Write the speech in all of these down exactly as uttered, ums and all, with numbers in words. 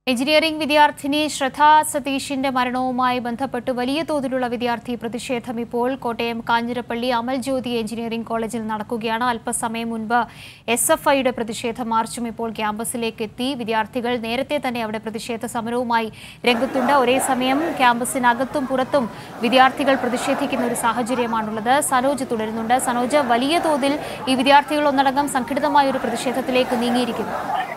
Engineering വിദ്യാർത്ഥിനി ശ്രദ്ധ സതീഷിന്റെ മരണവുമായി ബന്ധപ്പെട്ട് വലിയ തോതിലുള്ള വിദ്യാർത്ഥി പ്രതിഷേധം ഇപ്പോൾ കോട്ടയം കാഞ്ഞിരപ്പള്ളി അമൽജ്യോതി എഞ്ചിനീയറിംഗ് കോളേജിൽ നടക്കുകയാണ്. അല്പസമയം മുൻപ് എസ് എഫ് ഐയുടെ പ്രതിഷേധ മാർച്ചും ഇപ്പോൾ ക്യാമ്പസിലേക്ക് എത്തി. വിദ്യാർത്ഥികൾ നേരത്തെ തന്നെ അവിടെ പ്രതിഷേധ സമരവുമായി രംഗത്തുണ്ട്. ഒരേ സമയം ക്യാമ്പസിനകത്തും പുറത്തും വിദ്യാർത്ഥികൾ പ്രതിഷേധിക്കുന്ന ഒരു സാഹചര്യമാണുള്ളത്. സനോജ് തുടരുന്നുണ്ട്. സനോജ്, വലിയ തോതിൽ ഈ വിദ്യാർത്ഥികൾ ഒന്നടങ്കം സംഘടിതമായ ഒരു പ്രതിഷേധത്തിലേക്ക് നീങ്ങിയിരിക്കുന്നു.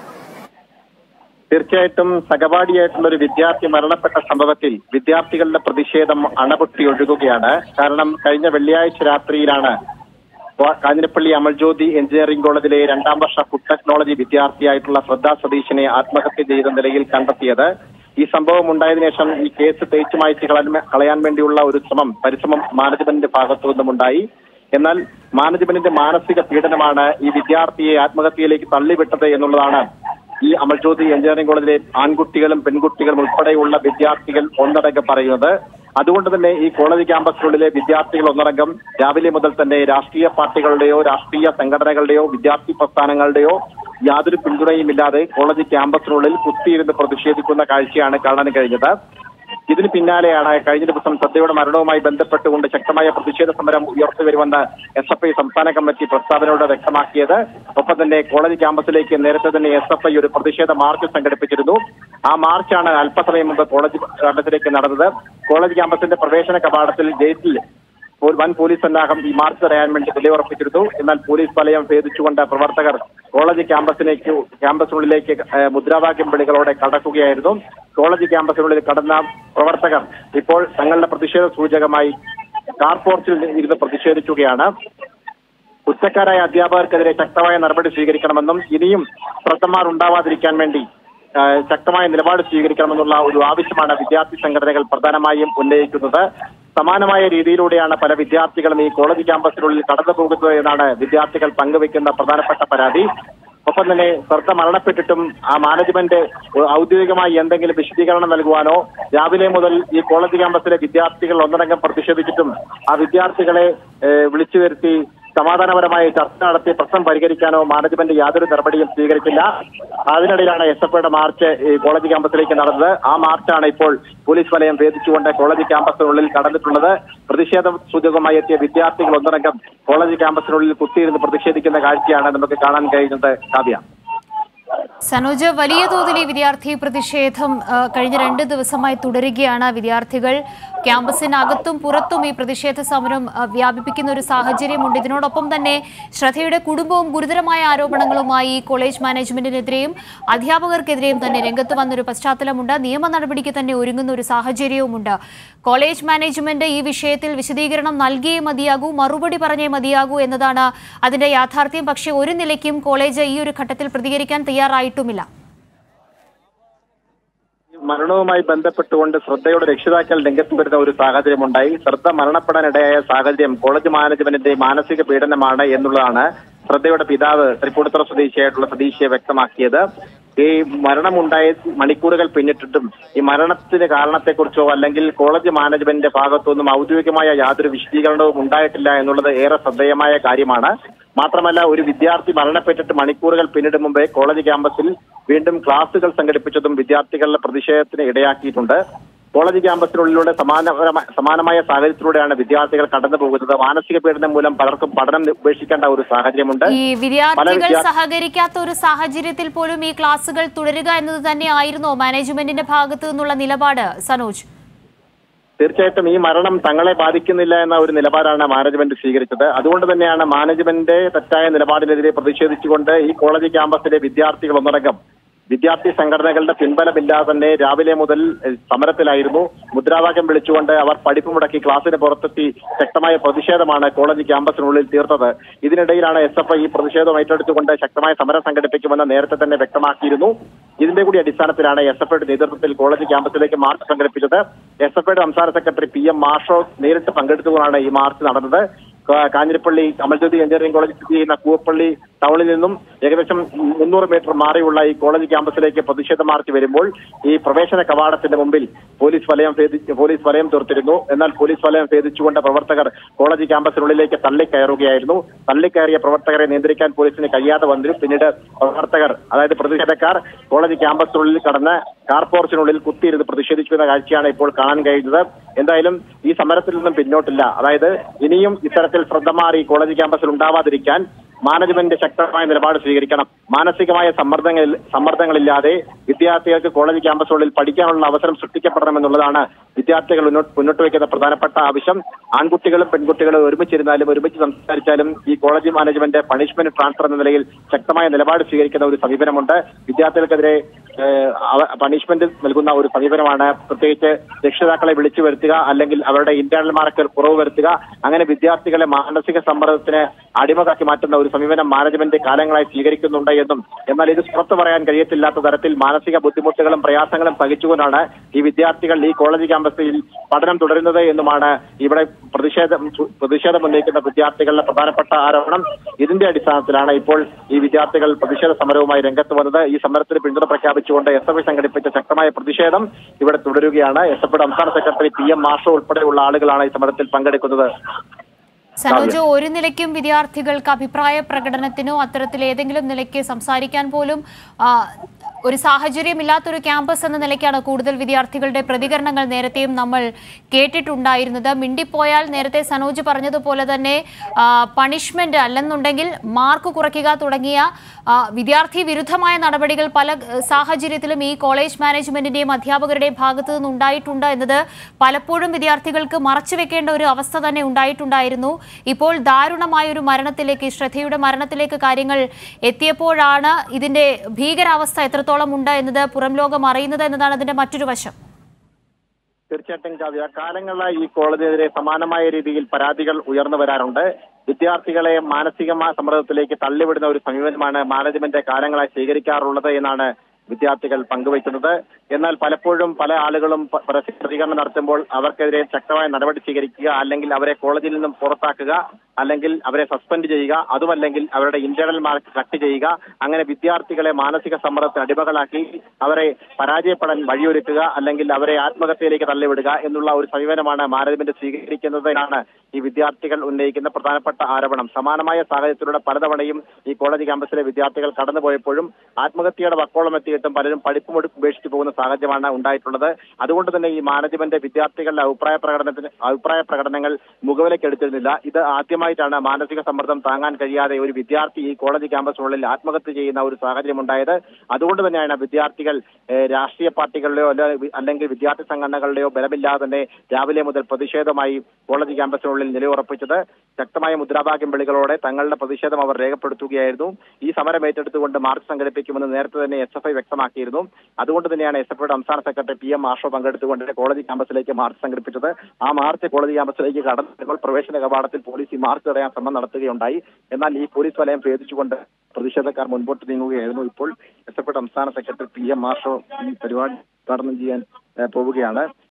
തീർച്ചയായിട്ടും സഹപാഠിയായിട്ടുള്ള ഒരു വിദ്യാർത്ഥി മരണപ്പെട്ട സംഭവത്തിൽ വിദ്യാർത്ഥികളുടെ പ്രതിഷേധം അണപൊട്ടി ഒഴുകുകയാണ്. കാരണം കഴിഞ്ഞ വെള്ളിയാഴ്ച രാത്രിയിലാണ് കാഞ്ഞിരപ്പള്ളി അമൽജ്യോതി എഞ്ചിനീയറിംഗ് കോളേജിലെ രണ്ടാം വർഷ ഫുഡ് ടെക്നോളജി വിദ്യാർത്ഥിയായിട്ടുള്ള ശ്രദ്ധ സതീഷിനെ ആത്മഹത്യ ചെയ്ത നിലയിൽ കണ്ടെത്തിയത്. ഈ സംഭവം ഉണ്ടായതിനു ശേഷം ഈ കേസ് തേച്ചു മായ്ച്ച് കളയാൻ വേണ്ടിയുള്ള ഒരു ശ്രമം പരിശ്രമം മാനേജ്മെന്റിന്റെ ഭാഗത്തു നിന്നുമുണ്ടായി. എന്നാൽ മാനേജ്മെന്റിന്റെ മാനസിക പീഡനമാണ് ഈ വിദ്യാർത്ഥിയെ ആത്മഹത്യയിലേക്ക് തള്ളിവിട്ടത് എന്നുള്ളതാണ് ഈ അമൽജ്യോതി എഞ്ചിനീയറിംഗ് കോളേജിലെ ആൺകുട്ടികളും പെൺകുട്ടികളും ഉൾപ്പെടെയുള്ള വിദ്യാർത്ഥികൾ ഒന്നടങ്കം പറയുന്നത്. അതുകൊണ്ട് തന്നെ ഈ കോളേജ് ക്യാമ്പസിനുള്ളിലെ വിദ്യാർത്ഥികൾ ഒന്നടങ്കം രാവിലെ മുതൽ തന്നെ രാഷ്ട്രീയ പാർട്ടികളുടെയോ രാഷ്ട്രീയ സംഘടനകളുടെയോ വിദ്യാർത്ഥി പ്രസ്ഥാനങ്ങളുടെയോ യാതൊരു പിന്തുണയുമില്ലാതെ കോളേജ് ക്യാമ്പസിനുള്ളിൽ കുത്തിയിരുന്ന് പ്രതിഷേധിക്കുന്ന കാഴ്ചയാണ് കാണാൻ കഴിഞ്ഞത്. ഇതിന് പിന്നാലെയാണ് കഴിഞ്ഞ ദിവസം ശ്രദ്ധയുടെ മരണവുമായി ബന്ധപ്പെട്ടുകൊണ്ട് ശക്തമായ പ്രതിഷേധ സമരം ഉയർത്തിവരുമെന്ന് എസ് എഫ് ഐ സംസ്ഥാന കമ്മിറ്റി പ്രസ്താവനയോടെ വ്യക്തമാക്കിയത്. ഒപ്പം തന്നെ കോളേജ് ക്യാമ്പസിലേക്ക് നേരത്തെ തന്നെ എസ് എഫ് ഐ ഒരു പ്രതിഷേധ മാർച്ച് സംഘടിപ്പിച്ചിരുന്നു. ആ മാർച്ചാണ് അല്പസമയം മുമ്പ് കോളേജ് ക്യാമ്പസിലേക്ക് നടന്നത്. കോളേജ് ക്യാമ്പസിന്റെ പ്രവേശന കവാടത്തിൽ ഗേറ്റിൽ വൻ പോലീസ് സന്നാഹം ഈ മാർച്ച് തടയാൻ വേണ്ടി നിലയുറപ്പിച്ചിരുന്നു. എന്നാൽ പോലീസ് വലയം ഭേദിച്ചുകൊണ്ട് പ്രവർത്തകർ കോളേജ് ക്യാമ്പസിലേക്ക് ക്യാമ്പസിനുള്ളിലേക്ക് മുദ്രാവാക്യം വിളികളോടെ കടക്കുകയായിരുന്നു. കോളേജ് ക്യാമ്പസിനുള്ളിൽ കടന്ന പ്രവർത്തകർ ഇപ്പോൾ തങ്ങളുടെ പ്രതിഷേധ സൂചകമായി കാർപോർച്ചിൽ ഇരുന്ന് പ്രതിഷേധിക്കുകയാണ്. കുറ്റക്കാരായ അധ്യാപകർക്കെതിരെ ശക്തമായ നടപടി സ്വീകരിക്കണമെന്നും ഇനിയും ശ്രദ്ധമാർ ഉണ്ടാവാതിരിക്കാൻ വേണ്ടി ശക്തമായ നിലപാട് സ്വീകരിക്കണമെന്നുള്ള ഒരു ആവശ്യമാണ് വിദ്യാർത്ഥി സംഘടനകൾ പ്രധാനമായും ഉന്നയിക്കുന്നത്. സമാനമായ രീതിയിലൂടെയാണ് പല വിദ്യാർത്ഥികളും ഈ കോളേജ് ക്യാമ്പസിനുള്ളിൽ കടന്നു പോകുന്നത് എന്നാണ് വിദ്യാർത്ഥികൾ പങ്കുവയ്ക്കുന്ന പ്രധാനപ്പെട്ട പരാതി. ഒപ്പം തന്നെ ശ്രദ്ധ മരണപ്പെട്ടിട്ടും ആ മാനേജ്മെന്റ് ഔദ്യോഗികമായി എന്തെങ്കിലും വിശദീകരണം നൽകുവാനോ രാവിലെ മുതൽ ഈ കോളേജ് ക്യാമ്പസിലെ വിദ്യാർത്ഥികൾ ഒന്നടങ്കം പ്രതിഷേധിച്ചിട്ടും ആ വിദ്യാർത്ഥികളെ വിളിച്ചു വരുത്തി സമാധാനപരമായ ചർച്ച നടത്തി പ്രശ്നം പരിഹരിക്കാനോ മാനേജ്മെന്റ് യാതൊരു നടപടിയും സ്വീകരിച്ചില്ല. അതിനിടയിലാണ് എസ് എഫ് ഐയുടെ മാർച്ച് കോളേജ് ക്യാമ്പസിലേക്ക് നടന്നത്. ആ മാർച്ചാണ് ഇപ്പോൾ പോലീസ് വലയം ഭേദിച്ചുകൊണ്ട് കോളേജ് ക്യാമ്പസിനുള്ളിൽ കടന്നിട്ടുള്ളത്. പ്രതിഷേധ സൂചകമായി എത്തിയ വിദ്യാർത്ഥികൾ ഒന്നടങ്കം കോളേജ് ക്യാമ്പസിനുള്ളിൽ കുത്തിയിരുന്ന് പ്രതിഷേധിക്കുന്ന കാഴ്ചയാണ് നമുക്ക് കാണാൻ കഴിയുന്നത്. കാവ്യ, സനോജ്, വലിയ തോതിൽ ഈ വിദ്യാർത്ഥി പ്രതിഷേധം കഴിഞ്ഞ രണ്ട് ദിവസമായി തുടരുകയാണ്. വിദ്യാർത്ഥികൾ ക്യാമ്പസിനകത്തും പുറത്തും ഈ പ്രതിഷേധ സമരം വ്യാപിപ്പിക്കുന്ന ഒരു സാഹചര്യമുണ്ട്. ഇതിനോടൊപ്പം തന്നെ ശ്രദ്ധയുടെ കുടുംബവും ഗുരുതരമായ ആരോപണങ്ങളുമായി കോളേജ് മാനേജ്മെന്റിനെതിരെയും അധ്യാപകർക്കെതിരെയും തന്നെ രംഗത്ത് വന്നൊരു പശ്ചാത്തലമുണ്ട്. നിയമ നടപടിക്ക് തന്നെ ഒരുങ്ങുന്ന ഒരു സാഹചര്യവുമുണ്ട്. കോളേജ് മാനേജ്മെന്റ് ഈ വിഷയത്തിൽ വിശദീകരണം നൽകിയേ മതിയാകൂ, മറുപടി പറഞ്ഞേ മതിയാകൂ എന്നതാണ് അതിന്റെ യാഥാർത്ഥ്യം. പക്ഷേ ഒരു നിലയ്ക്കും കോളേജ് ഈ ഒരു ഘട്ടത്തിൽ പ്രതികരിക്കാൻ തയ്യാറായിട്ടുമില്ല. മരണവുമായി ബന്ധപ്പെട്ടുകൊണ്ട് ശ്രദ്ധയുടെ രക്ഷിതാക്കൾ രംഗത്ത് വരുന്ന ഒരു സാഹചര്യമുണ്ടായി. ശ്രദ്ധ മരണപ്പെടാനിടയായ സാഹചര്യം കോളേജ് മാനേജ്മെന്റിന്റെ മാനസിക പീഡനമാണ് എന്നുള്ളതാണ് ശ്രദ്ധയുടെ പിതാവ് തൃപ്പൂണിത്തുറ സ്വദേശിയായിട്ടുള്ള സതീശയെ വ്യക്തമാക്കിയത്. ഈ മരണമുണ്ടായ മണിക്കൂറുകൾ പിന്നിട്ടിട്ടും ഈ മരണത്തിന് കാരണത്തെക്കുറിച്ചോ അല്ലെങ്കിൽ കോളേജ് മാനേജ്മെന്റിന്റെ ഭാഗത്തുനിന്നും ഔദ്യോഗികമായ യാതൊരു വിശദീകരണവും ഉണ്ടായിട്ടില്ല എന്നുള്ളത് ഏറെ ശ്രദ്ധേയമായ കാര്യമാണ്. മാത്രമല്ല, ഒരു വിദ്യാർത്ഥി മരണപ്പെട്ടിട്ട് മണിക്കൂറുകൾ പിന്നിടും മുമ്പേ കോളേജ് ക്യാമ്പസിൽ വീണ്ടും ക്ലാസുകൾ സംഘടിപ്പിച്ചതും വിദ്യാർത്ഥികളുടെ പ്രതിഷേധത്തിന് ഇടയാക്കിയിട്ടുണ്ട്. കോളേജ് ക്യാമ്പസിനുള്ളിലൂടെ സമാനപരമായ സമാനമായ സാഹചര്യത്തിലൂടെയാണ് വിദ്യാർത്ഥികൾ കടന്നു പോകുന്നത്. മാനസിക പീഡനം മൂലം പലർക്കും പഠനം ഉപേക്ഷിക്കേണ്ട ഒരു സാഹചര്യമുണ്ട്. ഈ വിദ്യാർത്ഥികൾ സഹകരിക്കാത്ത ഒരു സാഹചര്യത്തിൽ പോലും ഈ ക്ലാസുകൾ തുടരുക എന്നത് തന്നെയായിരുന്നോ മാനേജ്മെന്റിന്റെ ഭാഗത്തു നിന്നുള്ള നിലപാട്, സനോജ്? തീർച്ചയായിട്ടും ഈ മരണം തങ്ങളെ ബാധിക്കുന്നില്ല എന്ന ഒരു നിലപാടാണ് മാനേജ്മെന്റ് സ്വീകരിച്ചത്. അതുകൊണ്ട് തന്നെയാണ് മാനേജ്മെന്റ് തെറ്റായ നിലപാടിനെതിരെ പ്രതിഷേധിച്ചുകൊണ്ട് ഈ കോളേജ് ക്യാമ്പസിലെ വിദ്യാർത്ഥികൾ ഒന്നടങ്കം വിദ്യാർത്ഥി സംഘടനകളുടെ പിൻബലമില്ലാതെ തന്നെ രാവിലെ മുതൽ സമരത്തിലായിരുന്നു. മുദ്രാവാക്യം വിളിച്ചുകൊണ്ട് അവർ പഠിപ്പ് മുടക്കി ക്ലാസ്സിന് പുറത്തെത്തി ശക്തമായ പ്രതിഷേധമാണ് കോളേജ് ക്യാമ്പസിനുള്ളിൽ തീർത്തത്. ഇതിനിടയിലാണ് എസ് എഫ് ഐ ഈ പ്രതിഷേധം ഏറ്റെടുത്തുകൊണ്ട് ശക്തമായ സമരം സംഘടിപ്പിക്കുമെന്ന് നേരത്തെ തന്നെ വ്യക്തമാക്കിയിരുന്നു. ഇതിന്റെ കൂടി അടിസ്ഥാനത്തിലാണ് എസ് എഫ് ഐയുടെ നേതൃത്വത്തിൽ കോളേജ് ക്യാമ്പസിലേക്ക് മാർച്ച് സംഘടിപ്പിച്ചത്. എസ് എഫ് ഐയുടെ സംസ്ഥാന സെക്രട്ടറി പി എം മാഷോ നേരിട്ട് പങ്കെടുത്തുകൊണ്ടാണ് ഈ മാർച്ച് നടന്നത്. കാഞ്ഞിരപ്പള്ളി അമൽജ്യോതി എഞ്ചിനീയറിംഗ് കോളേജ് സ്ഥിതി ചെയ്യുന്ന കൂവപ്പള്ളി ടൗണിൽ നിന്നും ഏകദേശം മുന്നൂറ് മീറ്റർ മാറിയുള്ള ഈ കോളേജ് ക്യാമ്പസിലേക്ക് പ്രതിഷേധ മാർച്ച് വരുമ്പോൾ ഈ പ്രവേശന കവാടത്തിന്റെ മുമ്പിൽ പോലീസ് വലയം പോലീസ് വലയം തീർത്തിരുന്നു. എന്നാൽ പോലീസ് വലയം ഭേദിച്ചുകൊണ്ട് പ്രവർത്തകർ കോളേജ് ക്യാമ്പസിനുള്ളിലേക്ക് തള്ളിക്കയറുകയായിരുന്നു. തള്ളിക്കയറിയ പ്രവർത്തകരെ നിയന്ത്രിക്കാൻ പോലീസിന് കഴിയാതെ വന്നു. പിന്നീട് പ്രവർത്തകർ, അതായത് പ്രതിഷേധക്കാർ കോളേജ് ക്യാമ്പസിനുള്ളിൽ കടന്ന് കാർ പോർച്ചിനുള്ളിൽ കുത്തിയിരുന്ന് പ്രതിഷേധിക്കുന്ന കാഴ്ചയാണ് ഇപ്പോൾ കാണാൻ കഴിയുന്നത്. എന്തായാലും ഈ സമരത്തിൽ നിന്നും പിന്നോട്ടില്ല. അതായത് ഇനിയും ഇത്തരത്തിൽ ശ്രദ്ധ മാറി കോളേജ് ക്യാമ്പസിൽ ഉണ്ടാവാതിരിക്കാൻ മാനേജ്മെന്റ് ശക്തമായ നിലപാട് സ്വീകരിക്കണം. മാനസികമായ സമ്മർദ്ദങ്ങളിൽ സമ്മർദ്ദങ്ങളില്ലാതെ വിദ്യാർത്ഥികൾക്ക് കോളേജ് ക്യാമ്പസുകളിൽ പഠിക്കാനുള്ള അവസരം സൃഷ്ടിക്കപ്പെടണമെന്നുള്ളതാണ് വിദ്യാർത്ഥികൾ മുന്നോട്ട് വയ്ക്കുന്ന പ്രധാനപ്പെട്ട ആവശ്യം. ആൺകുട്ടികളും പെൺകുട്ടികളും ഒരുമിച്ചിരുന്നാലും ഒരുമിച്ച് സംസാരിച്ചാലും ഈ കോളേജ് മാനേജ്മെന്റ് പണിഷ്മെന്റ് ട്രാൻസ്ഫർ എന്ന നിലയിൽ ശക്തമായ നിലപാട് സ്വീകരിക്കുന്ന ഒരു സമീപനമുണ്ട്. വിദ്യാർത്ഥികൾക്കെതിരെ പണിഷ്മെന്റ് നൽകുന്ന ഒരു സമീപനമാണ്. പ്രത്യേകിച്ച് രക്ഷിതാക്കളെ വിളിച്ചു വരുത്തുക, അല്ലെങ്കിൽ അവരുടെ ഇന്റേണൽ മാർക്കിൽ കുറവ് വരുത്തുക, അങ്ങനെ വിദ്യാർത്ഥികളെ മാനസിക സമ്മർദ്ദത്തിന് അടിമകാക്കി മാറ്റുന്ന ഒരു സമീപനം മാനേജ്മെന്റ് കാലങ്ങളായി സ്വീകരിക്കുന്നുണ്ട് എന്നും എന്നാൽ ഇത് പുറത്തു പറയാൻ കഴിയത്തില്ലാത്ത തരത്തിൽ മാനസിക ബുദ്ധിമുട്ടുകളും പ്രയാസങ്ങളും സഹിച്ചുകൊണ്ടാണ് ഈ വിദ്യാർത്ഥികൾ ഈ കോളേജ് ക്യാമ്പസിൽ പഠനം തുടരുന്നത് എന്നുമാണ് ഇവിടെ പ്രതിഷേധം പ്രതിഷേധം ഉന്നയിക്കുന്ന വിദ്യാർത്ഥികളുടെ പ്രധാനപ്പെട്ട ആരോപണം. ഇതിന്റെ അടിസ്ഥാനത്തിലാണ് ഇപ്പോൾ ഈ വിദ്യാർത്ഥികൾ പ്രതിഷേധ സമരവുമായി രംഗത്ത് വന്നത്. ഈ സമരത്തിന് പിന്തുണ പ്രഖ്യാപിച്ചുകൊണ്ട് എസ് എഫ് ഐ സംഘടിപ്പിച്ച ശക്തമായ പ്രതിഷേധം ഇവിടെ തുടരുകയാണ്. എസ് എഫ് ഐയുടെ സംസ്ഥാന സെക്രട്ടറി പി എം മാഷോ ഉൾപ്പെടെയുള്ള ആളുകളാണ് ഈ സമരത്തിൽ പങ്കെടുക്കുന്നത്. സനോജ്, ഒരു നിലയ്ക്കും വിദ്യാർത്ഥികൾക്ക് അഭിപ്രായ പ്രകടനത്തിനോ അത്തരത്തിൽ ഏതെങ്കിലും നിലയ്ക്ക് സംസാരിക്കാൻ പോലും ഒരു സാഹചര്യമില്ലാത്തൊരു ക്യാമ്പസ് എന്ന നിലയ്ക്കാണ് കൂടുതൽ വിദ്യാർത്ഥികളുടെ പ്രതികരണങ്ങൾ നേരത്തെയും നമ്മൾ കേട്ടിട്ടുണ്ടായിരുന്നത്. മിണ്ടിപ്പോയാൽ നേരത്തെ സനോജ് പറഞ്ഞതുപോലെ തന്നെ പണിഷ്മെന്റ് അല്ലെന്നുണ്ടെങ്കിൽ മാർക്ക് കുറയ്ക്കുക തുടങ്ങിയ വിദ്യാർത്ഥി വിരുദ്ധമായ നടപടികൾ പല സാഹചര്യത്തിലും ഈ കോളേജ് മാനേജ്മെന്റിന്റെയും അധ്യാപകരുടെയും ഭാഗത്തു നിന്നുണ്ടായിട്ടുണ്ട് എന്നത് പലപ്പോഴും വിദ്യാർത്ഥികൾക്ക് മറച്ചുവെക്കേണ്ട ഒരു അവസ്ഥ തന്നെ ഉണ്ടായിട്ടുണ്ടായിരുന്നു. ഇപ്പോൾ ദാരുണമായ ഒരു മരണത്തിലേക്ക്, ശ്രദ്ധയുടെ മരണത്തിലേക്ക് കാര്യങ്ങൾ എത്തിയപ്പോഴാണ് ഇതിന്റെ ഭീകരാവസ്ഥ എത്രത്തോളം ഉണ്ട് എന്നത് പുറം ലോകം അറിയുന്നത് എന്നതാണ് അതിന്റെ മറ്റൊരു വശം. തീർച്ചയായിട്ടും കാവ്യ, കാലങ്ങളായി ഈ കോളേജിനെതിരെ സമാനമായ രീതിയിൽ പരാതികൾ ഉയർന്നു വരാറുണ്ട്. വിദ്യാർത്ഥികളെ മാനസികമായ സമ്മർദ്ദത്തിലേക്ക് തള്ളിവിടുന്ന ഒരു സമീപനമാണ് മാനേജ്മെന്റ് കാലങ്ങളായി സ്വീകരിക്കാറുള്ളത് എന്നാണ് വിദ്യാർത്ഥികൾ പങ്കുവയ്ക്കുന്നത്. എന്നാൽ പലപ്പോഴും പല ആളുകളും പരസ്യ പ്രതികരണം നടത്തുമ്പോൾ അവർക്കെതിരെ ശക്തമായ നടപടി സ്വീകരിക്കുക, അല്ലെങ്കിൽ അവരെ കോളേജിൽ നിന്നും പുറത്താക്കുക, അല്ലെങ്കിൽ അവരെ സസ്പെൻഡ് ചെയ്യുക, അതുമല്ലെങ്കിൽ അവരുടെ ഇന്റേണൽ മാർക്ക് കട്ട് ചെയ്യുക, അങ്ങനെ വിദ്യാർത്ഥികളെ മാനസിക സമ്മർദ്ദത്തിന് അടിമകളാക്കി അവരെ പരാജയപ്പെടാൻ വഴിയൊരുക്കുക, അല്ലെങ്കിൽ അവരെ ആത്മഹത്യയിലേക്ക് തള്ളിവിടുക എന്നുള്ള ഒരു സമീപനമാണ് മാനേജ്മെന്റ് സ്വീകരിക്കുന്നത് എന്നാണ് ഈ വിദ്യാർത്ഥികൾ ഉന്നയിക്കുന്ന പ്രധാനപ്പെട്ട ആരോപണം. സമാനമായ സാഹചര്യത്തിലൂടെ പലതവണയും ഈ കോളേജ് ക്യാമ്പസിലെ വിദ്യാർത്ഥികൾ കടന്നുപോയപ്പോഴും ആത്മഹത്യയുടെ വക്കോളം എത്തിയിട്ടും പലരും പഠിപ്പും ഉപേക്ഷിച്ചു പോകുന്ന സാഹചര്യമാണ് ഉണ്ടായിട്ടുള്ളത്. അതുകൊണ്ട് തന്നെ ഈ മാനേജ്മെന്റ് വിദ്യാർത്ഥികളുടെ അഭിപ്രായ പ്രകടനത്തിന് അഭിപ്രായ പ്രകടനങ്ങൾ മുഖവിലേക്ക് എടുത്തിരുന്നില്ല. ഇത് ആദ്യമായിട്ടാണ് മാനസിക സമ്മർദ്ദം താങ്ങാൻ കഴിയാതെ ഒരു വിദ്യാർത്ഥി ഈ കോളേജ് ക്യാമ്പസുകളിൽ ആത്മഹത്യ ചെയ്യുന്ന ഒരു സാഹചര്യം ഉണ്ടായത്. അതുകൊണ്ട് തന്നെയാണ് വിദ്യാർത്ഥികൾ രാഷ്ട്രീയ പാർട്ടികളുടെയോ അല്ലെങ്കിൽ വിദ്യാർത്ഥി സംഘടനകളുടെയോ ബലമില്ലാതെ തന്നെ രാവിലെ മുതൽ പ്രതിഷേധമായി കോളേജ് ക്യാമ്പസിനുള്ളിൽ നിലയുറപ്പിച്ചത്. ശക്തമായ മുദ്രാവാക്യം വിളികളോടെ തങ്ങളുടെ പ്രതിഷേധം അവർ രേഖപ്പെടുത്തുകയായിരുന്നു. ഈ സമരം ഏറ്റെടുത്തുകൊണ്ട് മാർച്ച് സംഘടിപ്പിക്കുമെന്ന് നേരത്തെ തന്നെ എസ് എഫ് ഐ വ്യക്തമാക്കിയിരുന്നു. അതുകൊണ്ട് തന്നെയാണ് എസ് എഫ് ഐയുടെ സംസ്ഥാന സെക്രട്ടറി പി എം മാഷോ പങ്കെടുത്തുകൊണ്ട് കോളേജ് ക്യാമ്പസിലേക്ക് മാർച്ച് സംഘടിപ്പിച്ചത്. ആ മാർച്ച് കോളേജ് ക്യാമ്പസിലേക്ക് കടന്നപ്പോൾ പ്രവേശന കവാടത്തിൽ പോലീസ് ഈ മാർച്ച് തടയാൻ ശ്രമം നടത്തുകയുണ്ടായി. എന്നാൽ ഈ പോലീസ് വലയം ഭേദിച്ചുകൊണ്ട് പ്രതിഷേധക്കാർ മുൻപോട്ട് നീങ്ങുകയായിരുന്നു. ഇപ്പോൾ എസ് എഫ് ഐയുടെ സംസ്ഥാന സെക്രട്ടറി പി എം മാഷോ ഈ പരിപാടി ഉദ്ഘാടനം ചെയ്യാൻ പോവുകയാണ്.